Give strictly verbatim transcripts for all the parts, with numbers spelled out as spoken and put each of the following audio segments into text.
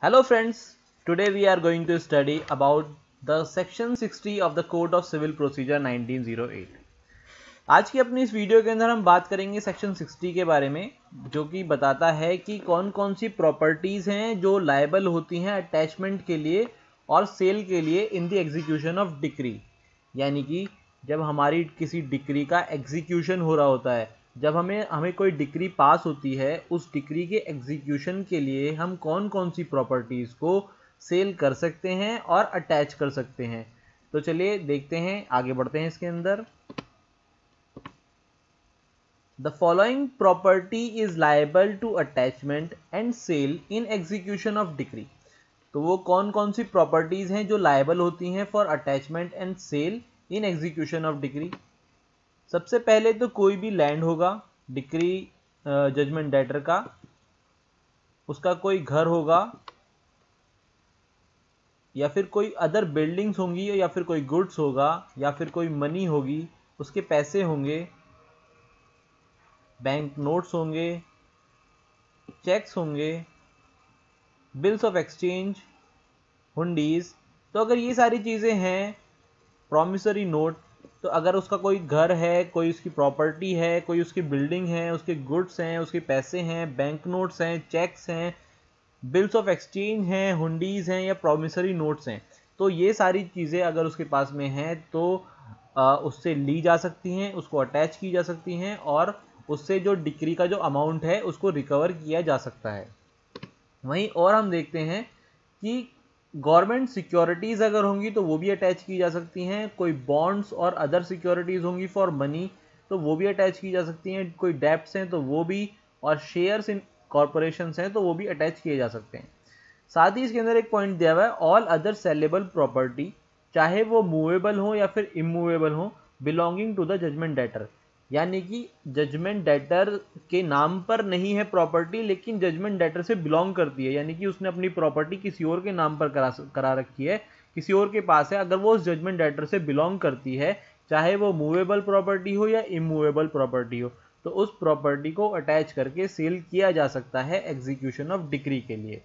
Hello friends, today we are going to study about the section sixty of the Code of Civil Procedure nineteen O eight. आज की अपनी इस video के अंदर हम बात करेंगे सेक्शन सिक्सटी के बारे में, जो कि बताता है कि कौन कौन सी प्रॉपर्टीज़ हैं जो लायबल होती हैं अटैचमेंट के लिए और सेल के लिए in the execution of decree. यानी कि जब हमारी किसी डिक्री का एग्जीक्यूशन हो रहा होता है, जब हमें हमें कोई डिक्री पास होती है, उस डिक्री के एग्जीक्यूशन के लिए हम कौन कौन सी प्रॉपर्टीज़ को सेल कर सकते हैं और अटैच कर सकते हैं। तो चलिए देखते हैं, आगे बढ़ते हैं इसके अंदर। The following property is liable to attachment and sale in execution of decree। तो वो कौन कौन सी प्रॉपर्टीज हैं जो लायबल होती हैं for attachment and sale in execution of decree. सबसे पहले तो कोई भी लैंड होगा डिक्री जजमेंट डेटर का, उसका कोई घर होगा या फिर कोई अदर बिल्डिंग्स होंगी या फिर कोई गुड्स होगा या फिर कोई मनी होगी, उसके पैसे होंगे, बैंक नोट्स होंगे, चेक्स होंगे, बिल्स ऑफ एक्सचेंज, हुंडीज। तो अगर ये सारी चीज़ें हैं, प्रॉमिसरी नोट, तो अगर उसका कोई घर है, कोई उसकी प्रॉपर्टी है, कोई उसकी बिल्डिंग है, उसके गुड्स हैं, उसके पैसे हैं, बैंक नोट्स हैं, चेक्स हैं, बिल्स ऑफ एक्सचेंज हैं, हुंडीज हैं या प्रॉमिसरी नोट्स हैं, तो ये सारी चीज़ें अगर उसके पास में हैं तो आ, उससे ली जा सकती हैं, उसको अटैच की जा सकती हैं और उससे जो डिक्री का जो अमाउंट है उसको रिकवर किया जा सकता है। वहीं और हम देखते हैं कि गवर्नमेंट सिक्योरिटीज़ अगर होंगी तो वो भी अटैच की जा सकती हैं, कोई बॉन्ड्स और अदर सिक्योरिटीज़ होंगी फॉर मनी तो वो भी अटैच की जा सकती हैं, कोई डेब्ट्स हैं तो वो भी, और शेयर्स इन कॉरपोरेशंस हैं तो वो भी अटैच किए जा सकते हैं। साथ ही इसके अंदर एक पॉइंट दिया हुआ है, ऑल अदर सेलेबल प्रॉपर्टी, चाहे वो मूवेबल हो या फिर इमूवेबल हो, belonging to the judgment debtor. यानी कि जजमेंट डेटर के नाम पर नहीं है प्रॉपर्टी, लेकिन जजमेंट डेटर से बिलोंग करती है, यानी कि उसने अपनी प्रॉपर्टी किसी और के नाम पर करा करा रखी है, किसी और के पास है, अगर वो उस जजमेंट डेटर से बिलोंग करती है, चाहे वो मूवेबल प्रॉपर्टी हो या इमूवेबल प्रॉपर्टी हो, तो उस प्रॉपर्टी को अटैच करके सेल किया जा सकता है एग्जीक्यूशन ऑफ डिक्री के लिए।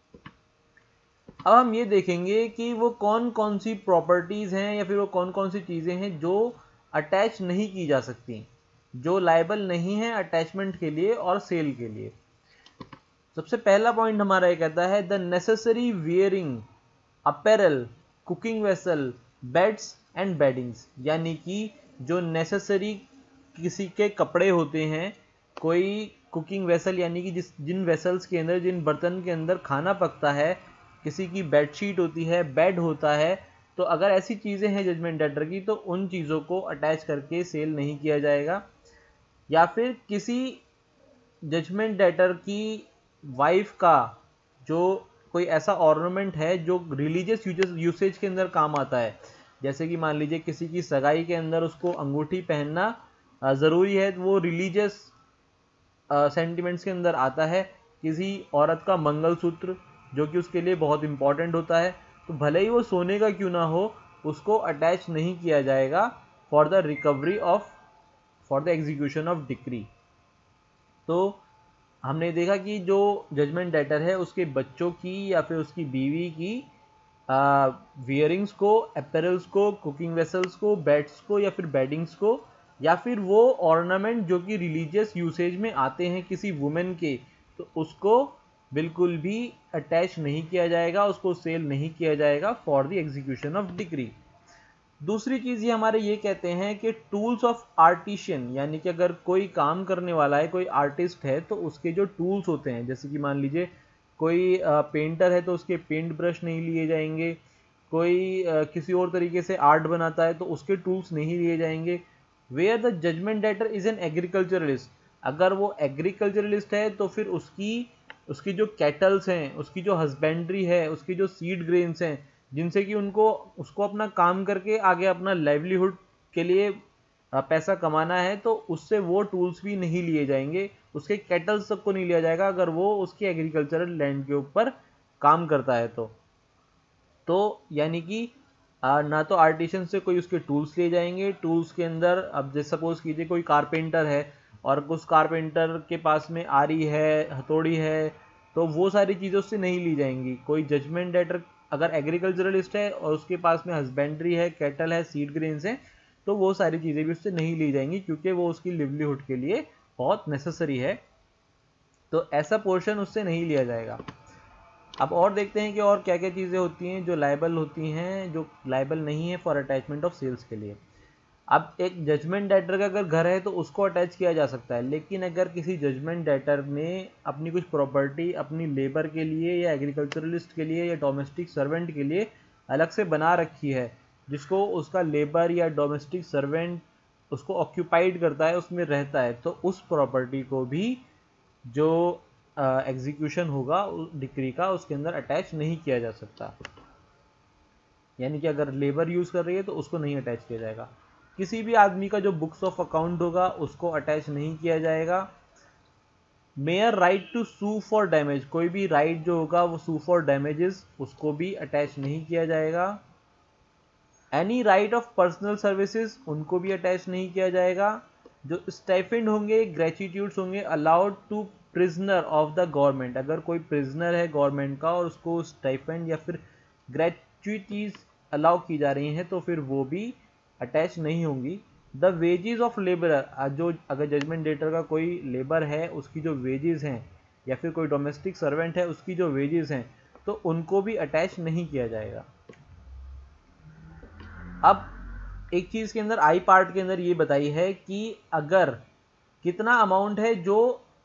अब हम ये देखेंगे कि वो कौन कौन सी प्रॉपर्टीज़ हैं या फिर वो कौन कौन सी चीज़ें हैं जो अटैच नहीं की जा सकती, जो लायबल नहीं है अटैचमेंट के लिए और सेल के लिए। सबसे पहला पॉइंट हमारा ये कहता है, the necessary wearing apparel, cooking vessel, beds and beddings. यानी कि जो नेसेसरी किसी के कपड़े होते हैं, कोई कुकिंग वेसल यानी कि जिस जिन वेसल्स के अंदर, जिन बर्तन के अंदर खाना पकता है, किसी की बेडशीट होती है, बेड होता है, तो अगर ऐसी चीज़ें हैं जजमेंट डेटर की तो उन चीज़ों को अटैच करके सेल नहीं किया जाएगा। या फिर किसी जजमेंट डेटर की वाइफ का जो कोई ऐसा ऑर्नामेंट है जो रिलीजियस यूसेज के अंदर काम आता है, जैसे कि मान लीजिए किसी की सगाई के अंदर उसको अंगूठी पहनना ज़रूरी है, तो वो रिलीजियस सेंटिमेंट्स के अंदर आता है। किसी औरत का मंगलसूत्र जो कि उसके लिए बहुत इंपॉर्टेंट होता है, तो भले ही वो सोने का क्यों ना हो, उसको अटैच नहीं किया जाएगा for the recovery of for the execution of decree. तो हमने देखा कि जो जजमेंट डेटर है उसके बच्चों की या फिर उसकी बीवी की वियरिंग्स को, अपैरल्स को, कुकिंग वेसल्स को, बेड्स को या फिर बेडिंग्स को, या फिर वो ऑर्नामेंट जो कि रिलीजियस यूसेज में आते हैं किसी वुमेन के, तो उसको बिल्कुल भी अटैच नहीं किया जाएगा, उसको सेल नहीं किया जाएगा for the execution of decree. दूसरी चीज़ ये हमारे ये कहते हैं कि टूल्स ऑफ आर्टिशियन, यानी कि अगर कोई काम करने वाला है, कोई आर्टिस्ट है, तो उसके जो टूल्स होते हैं, जैसे कि मान लीजिए कोई पेंटर है तो उसके पेंट ब्रश नहीं लिए जाएंगे, कोई आ, किसी और तरीके से आर्ट बनाता है तो उसके टूल्स नहीं लिए जाएंगे। Where the judgment debtor is an agriculturalist, अगर वो एग्रीकल्चरलिस्ट है तो फिर उसकी उसकी जो कैटल्स हैं, उसकी जो हस्बेंड्री है, उसकी जो सीड ग्रेन्स हैं, जिनसे कि उनको उसको अपना काम करके आगे अपना लाइवलीहुड के लिए पैसा कमाना है, तो उससे वो टूल्स भी नहीं लिए जाएंगे, उसके कैटल्स सबको नहीं लिया जाएगा अगर वो उसकी एग्रीकल्चरल लैंड के ऊपर काम करता है। तो तो यानी कि ना तो आर्टिशियन से कोई उसके टूल्स लिए जाएंगे, टूल्स के अंदर अब जैसे सपोज कीजिए कोई कारपेंटर है और उस कारपेंटर के पास में आरी है, हथौड़ी है, तो वो सारी चीज़ें उससे नहीं ली जाएंगी। कोई जजमेंट डेटर अगर एग्रीकल्चरलिस्ट है और उसके पास में हस्बेंड्री है, कैटल है, सीड ग्रेन्स है, तो वो सारी चीज़ें भी उससे नहीं ली जाएंगी क्योंकि वो उसकी लिवलीहुड के लिए बहुत नेसेसरी है, तो ऐसा पोर्शन उससे नहीं लिया जाएगा। अब और देखते हैं कि और क्या क्या चीज़ें होती हैं जो लायबल होती हैं, जो लायबल नहीं है फॉर अटैचमेंट ऑफ सेल्स के लिए। अब एक जजमेंट डेटर का अगर घर है तो उसको अटैच किया जा सकता है, लेकिन अगर किसी जजमेंट डेटर ने अपनी कुछ प्रॉपर्टी अपनी लेबर के लिए या एग्रीकल्चरलिस्ट के लिए या डोमेस्टिक सर्वेंट के लिए अलग से बना रखी है, जिसको उसका लेबर या डोमेस्टिक सर्वेंट उसको ऑक्यूपाइड करता है, उसमें रहता है, तो उस प्रॉपर्टी को भी जो एग्जीक्यूशन uh, होगा डिक्री का उसके अंदर अटैच नहीं किया जा सकता। यानी कि अगर लेबर यूज़ कर रही है तो उसको नहीं अटैच किया जाएगा। किसी भी आदमी का जो बुक्स ऑफ अकाउंट होगा उसको अटैच नहीं किया जाएगा। Mere right to sue for damage, कोई भी राइट जो होगा वो सू फॉर डैमेजेस, उसको भी अटैच नहीं किया जाएगा। Any right of personal services, उनको भी अटैच नहीं किया जाएगा। जो स्टाइपेंड होंगे, ग्रेच्युट्यूड्स होंगे allowed to prisoner of the government, अगर कोई प्रिजनर है गवर्नमेंट का और उसको स्टाइपेंड या फिर ग्रेच्युटीज अलाउ की जा रही हैं तो फिर वो भी अटैच नहीं होंगी। द वेजेस ऑफ लेबरर, जो अगर जजमेंट डेटर का कोई लेबर है उसकी जो वेजेस हैं या फिर कोई डोमेस्टिक सर्वेंट है उसकी जो वेजेस हैं तो उनको भी अटैच नहीं किया जाएगा। अब एक चीज़ के अंदर आई पार्ट के अंदर ये बताई है कि अगर कितना अमाउंट है जो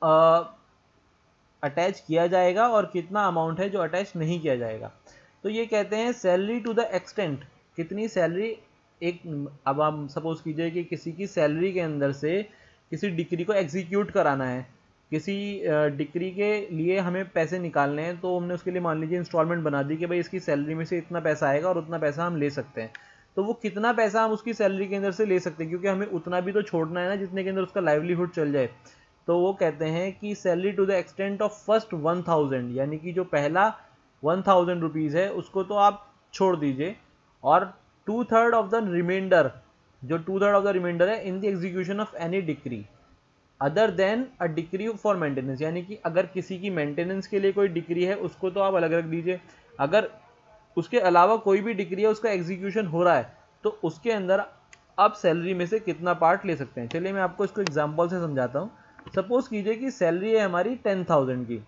अटैच किया जाएगा और कितना अमाउंट है जो अटैच नहीं किया जाएगा। तो ये कहते हैं सैलरी टू द एक्सटेंट, कितनी सैलरी, एक अब हम सपोज कीजिए कि किसी की सैलरी के अंदर से किसी डिक्री को एग्जीक्यूट कराना है, किसी डिक्री के लिए हमें पैसे निकालने हैं, तो हमने उसके लिए मान लीजिए इंस्टॉलमेंट बना दी कि भाई इसकी सैलरी में से इतना पैसा आएगा और उतना पैसा हम ले सकते हैं। तो वो कितना पैसा हम उसकी सैलरी के अंदर से ले सकते हैं, क्योंकि हमें उतना भी तो छोड़ना है ना जितने के अंदर उसका लाइवलीहुड चल जाए। तो वो कहते हैं कि salary to the extent of first one thousand, यानी कि जो पहला वन थाउजेंड रुपीज़ है उसको तो आप छोड़ दीजिए, और two third of the remainder, जो two third of the remainder है in the execution of any decree other than a decree for maintenance, यानी कि अगर किसी की मेंटेनेंस के लिए कोई डिक्री है उसको तो आप अलग रख दीजिए, अगर उसके अलावा कोई भी डिक्री है उसका एग्जीक्यूशन हो रहा है तो उसके अंदर आप सैलरी में से कितना पार्ट ले सकते हैं। चलिए मैं आपको इसको एग्जांपल से समझाता हूँ। सपोज कीजिए कि सैलरी है हमारी टेन थाउजेंड की,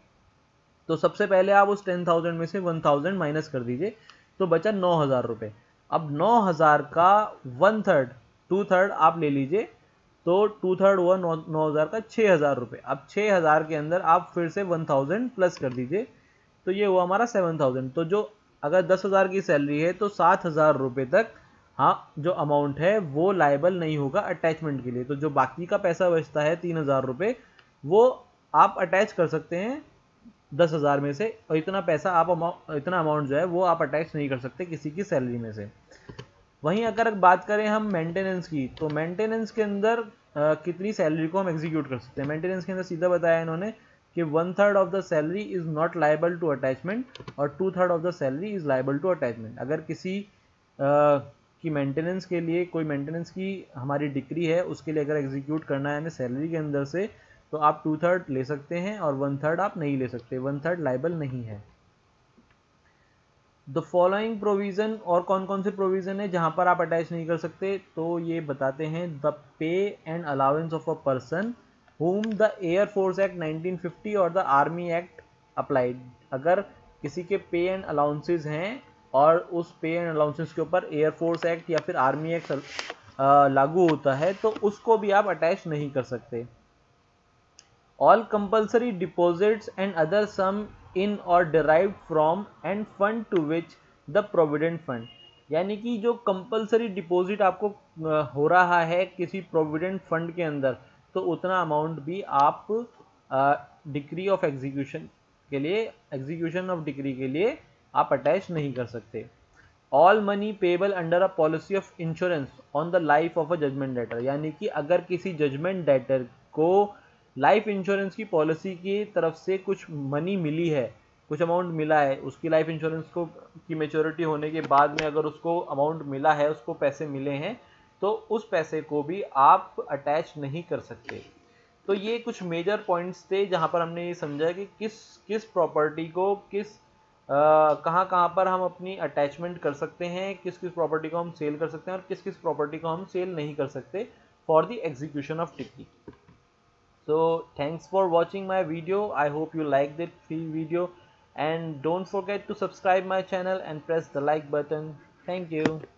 तो सबसे पहले आप उस टेन थाउजेंड में से वन थाउजेंड माइनस कर दीजिए तो बचा नौ हज़ार रुपये। अब नौ हज़ार का वन थर्ड, टू थर्ड आप ले लीजिए, तो टू थर्ड हुआ नौ नौ हज़ार का छः हज़ार रुपये। अब छः हज़ार के अंदर आप फिर से वन थाउजेंड प्लस कर दीजिए तो ये हुआ हमारा सेवन थाउजेंड। तो जो अगर दस हज़ार की सैलरी है तो सात हज़ार रुपये तक हाँ जो अमाउंट है वो लायबल नहीं होगा अटैचमेंट के लिए। तो जो बाकी का पैसा बचता है तीन हज़ार रुपये वो आप अटैच कर सकते हैं दस हज़ार में से, और इतना पैसा आप अमाउंट इतना अमाउंट जो है वो आप अटैच नहीं कर सकते किसी की सैलरी में से। वहीं अगर बात करें हम मेंटेनेंस की, तो मेंटेनेंस के अंदर आ, कितनी सैलरी को हम एग्जीक्यूट कर सकते हैं। मेंटेनेंस के अंदर सीधा बताया इन्होंने कि one third of the salary is not liable to attachment और two third of the salary is liable to attachment. अगर किसी आ, की मेंटेनेंस के लिए कोई मेंटेनेंस की हमारी डिक्री है उसके लिए अगर एग्जीक्यूट करना है हमें सैलरी के अंदर से, तो आप टू थर्ड ले सकते हैं और वन थर्ड आप नहीं ले सकते, वन थर्ड लायबल नहीं है। द फॉलोइंग प्रोविजन, और कौन कौन से प्रोविजन है जहां पर आप अटैच नहीं कर सकते, तो ये बताते हैं the pay and allowance of a person whom the air force act nineteen fifty or the army act applied. अगर किसी के पे एंड अलाउंसेज हैं और उस पे एंड अलाउंसेज के ऊपर एयर फोर्स एक्ट या फिर आर्मी एक्ट लागू होता है तो उसको भी आप अटैच नहीं कर सकते। All compulsory deposits and other sum in or derived from and fund to which the provident fund, यानी कि जो कंपल्सरी डिपॉजिट आपको हो रहा है किसी प्रोविडेंट फंड के अंदर, तो उतना अमाउंट भी आप डिक्री ऑफ एग्जीक्यूशन के लिए एग्जीक्यूशन ऑफ डिक्री के लिए आप अटैच नहीं कर सकते। All money payable under a policy of insurance on the life of a judgment debtor, यानी कि अगर किसी जजमेंट डेटर को लाइफ इंश्योरेंस की पॉलिसी की तरफ से कुछ मनी मिली है, कुछ अमाउंट मिला है, उसकी लाइफ इंश्योरेंस को की मेच्योरिटी होने के बाद में अगर उसको अमाउंट मिला है, उसको पैसे मिले हैं, तो उस पैसे को भी आप अटैच नहीं कर सकते। तो ये कुछ मेजर पॉइंट्स थे जहाँ पर हमने ये समझा कि किस किस प्रॉपर्टी को किस कहाँ कहाँ पर हम अपनी अटैचमेंट कर सकते हैं, किस किस प्रॉपर्टी को हम सेल कर सकते हैं और किस किस प्रॉपर्टी को हम सेल नहीं कर सकते फॉर द एग्जीक्यूशन ऑफ टिकली. So thanks for watching my video. I hope you liked it video, and don't forget to subscribe my channel and press the like button. Thank you.